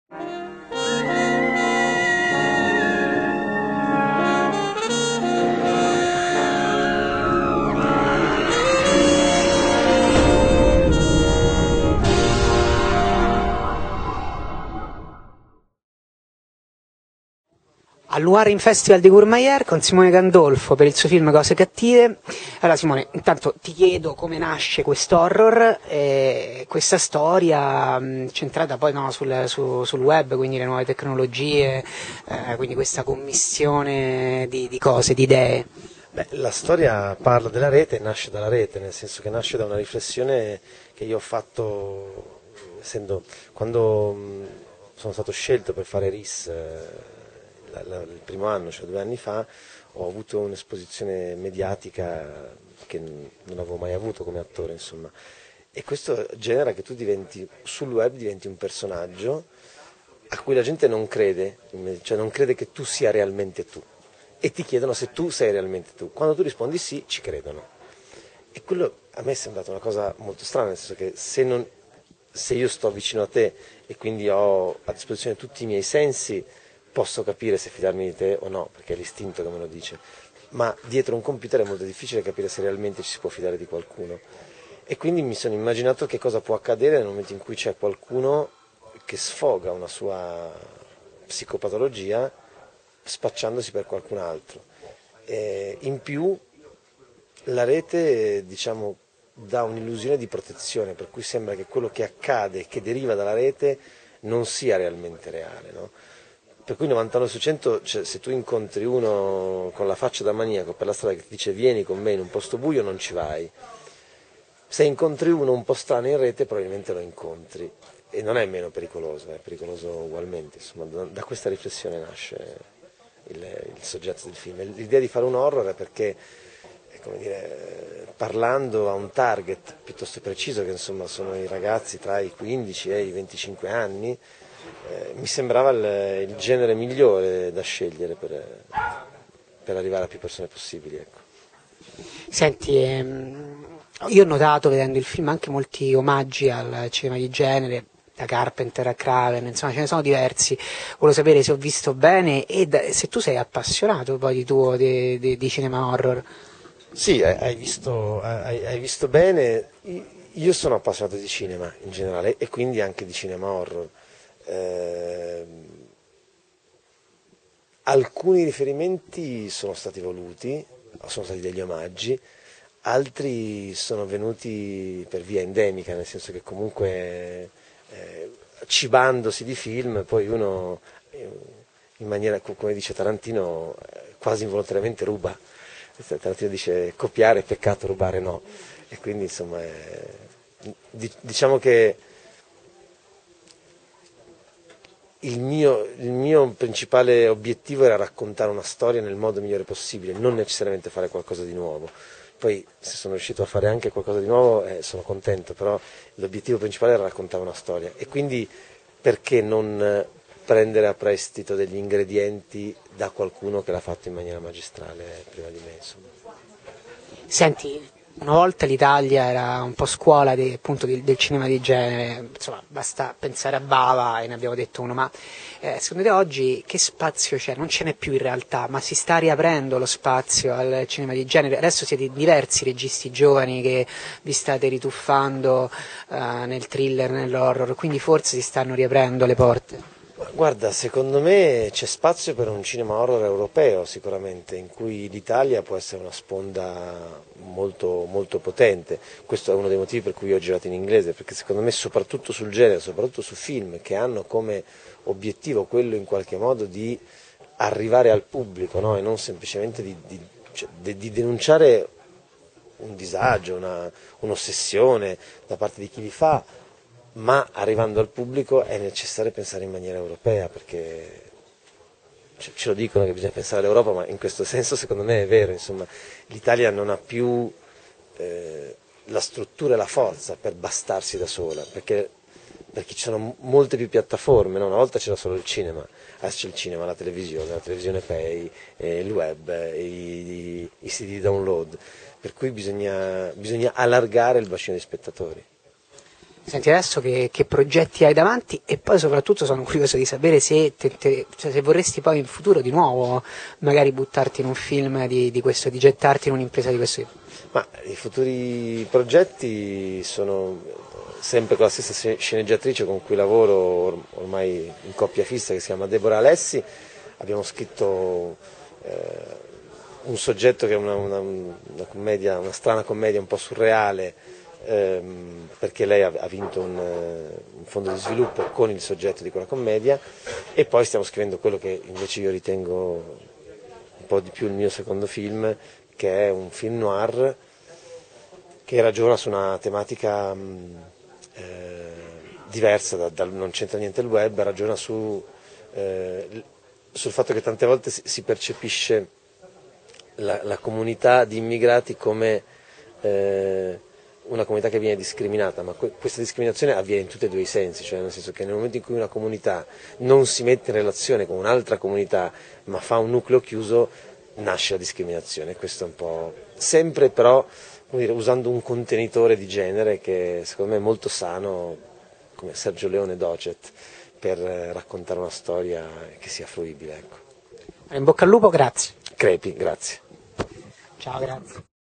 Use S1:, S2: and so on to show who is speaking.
S1: Al Festival di Courmayeur con Simone Gandolfo per il suo film Cose cattive. Allora Simone, intanto ti chiedo come nasce quest'horror, questa storia centrata poi no, sul web, quindi le nuove tecnologie, quindi questa commissione di cose, di idee.
S2: Beh, la storia parla della rete e nasce dalla rete, nel senso che nasce da una riflessione che io ho fatto quando sono stato scelto per fare RIS il primo anno, cioè 2 anni fa, ho avuto un'esposizione mediatica che non avevo mai avuto come attore, insomma. E questo genera che tu sul web diventi un personaggio a cui la gente non crede, cioè non crede che tu sia realmente tu. E ti chiedono se tu sei realmente tu. Quando tu rispondi sì, ci credono. E quello a me è sembrata una cosa molto strana, nel senso che se io sto vicino a te e quindi ho a disposizione tutti i miei sensi, posso capire se fidarmi di te o no, perché è l'istinto che me lo dice. Ma dietro un computer è molto difficile capire se realmente ci si può fidare di qualcuno. E quindi mi sono immaginato che cosa può accadere nel momento in cui c'è qualcuno che sfoga una sua psicopatologia spacciandosi per qualcun altro. In più la rete, diciamo, dà un'illusione di protezione, per cui sembra che quello che accade, che deriva dalla rete, non sia realmente reale, no? Per cui 99 su 100, cioè, se tu incontri uno con la faccia da maniaco per la strada che ti dice vieni con me in un posto buio, non ci vai. Se incontri uno un po' strano in rete, probabilmente lo incontri. E non è meno pericoloso, è pericoloso ugualmente. Insomma, da questa riflessione nasce il soggetto del film. L'idea di fare un horror è perché, come dire, parlando a un target piuttosto preciso, che insomma sono i ragazzi tra i 15 e i 25 anni, mi sembrava il genere migliore da scegliere per arrivare a più persone possibili. Ecco.
S1: Senti, io ho notato vedendo il film anche molti omaggi al cinema di genere, da Carpenter a Craven, insomma ce ne sono diversi. Volevo sapere se ho visto bene e se tu sei appassionato poi di cinema horror.
S2: Sì, hai visto bene. Io sono appassionato di cinema in generale e quindi anche di cinema horror. Alcuni riferimenti sono stati voluti, sono stati degli omaggi, altri sono venuti per via endemica, nel senso che comunque cibandosi di film poi uno in maniera, come dice Tarantino, quasi involontariamente ruba. Tarantino dice copiare è peccato, rubare no. E quindi insomma diciamo che il mio principale obiettivo era raccontare una storia nel modo migliore possibile, non necessariamente fare qualcosa di nuovo. Poi se sono riuscito a fare anche qualcosa di nuovo sono contento, però l'obiettivo principale era raccontare una storia. E quindi perché non prendere a prestito degli ingredienti da qualcuno che l'ha fatto in maniera magistrale prima di me, insomma.
S1: Senti, una volta l'Italia era un po' scuola appunto del cinema di genere, insomma basta pensare a Bava e ne abbiamo detto uno, ma secondo te oggi che spazio c'è? Non ce n'è più in realtà, ma si sta riaprendo lo spazio al cinema di genere? Adesso siete diversi registi giovani che vi state rituffando nel thriller, nell'horror, quindi forse si stanno riaprendo le porte.
S2: Guarda, secondo me c'è spazio per un cinema horror europeo sicuramente, in cui l'Italia può essere una sponda molto, molto potente. Questo è uno dei motivi per cui io ho girato in inglese, perché secondo me soprattutto sul genere, soprattutto su film che hanno come obiettivo quello in qualche modo di arrivare al pubblico, no? E non semplicemente di denunciare un disagio, un'ossessione da parte di chi li fa, ma arrivando al pubblico è necessario pensare in maniera europea, perché ce lo dicono che bisogna pensare all'Europa, ma in questo senso secondo me è vero, insomma, l'Italia non ha più la struttura e la forza per bastarsi da sola, perché ci sono molte più piattaforme, no? Una volta c'era solo il cinema, adesso c'è il cinema, la televisione pay, il web, i siti di download, per cui bisogna allargare il bacino di spettatori.
S1: Senti, adesso che progetti hai davanti, e poi soprattutto sono curioso di sapere se, cioè, se vorresti poi in futuro di nuovo magari buttarti in un film di questo, di gettarti in un'impresa di questo tipo.
S2: Ma i futuri progetti sono sempre con la stessa sceneggiatrice con cui lavoro ormai in coppia fissa, che si chiama Deborah Alessi. Abbiamo scritto un soggetto che è una commedia, una strana commedia un po' surreale, perché lei ha vinto un fondo di sviluppo con il soggetto di quella commedia, e poi stiamo scrivendo quello che invece io ritengo un po' di più il mio secondo film, che è un film noir che ragiona su una tematica diversa, non c'entra niente il web, ragiona sul fatto che tante volte si percepisce la comunità di immigrati come una comunità che viene discriminata, ma questa discriminazione avviene in tutti e due i sensi, cioè nel senso che nel momento in cui una comunità non si mette in relazione con un'altra comunità, ma fa un nucleo chiuso, nasce la discriminazione. Questo è un po' sempre, però, come dire, usando un contenitore di genere che secondo me è molto sano, come Sergio Leone Docet, per raccontare una storia che sia fruibile, ecco.
S1: In bocca al lupo, grazie.
S2: Crepi, grazie.
S1: Ciao, grazie.